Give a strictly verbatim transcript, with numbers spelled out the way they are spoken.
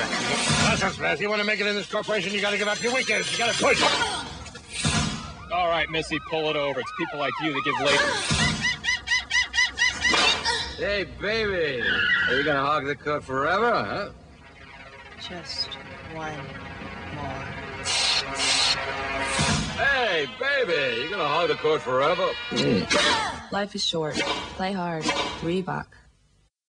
Listen, Smith, you want to make it in this corporation, you got to give up your weekends. You got to push. All right, Missy, pull it over. It's people like you that give late. Hey, baby. Are you going to hog the coat forever, huh? Just one more. Hey, baby. You going to hog the coat forever? Life is short. Play hard. Reebok.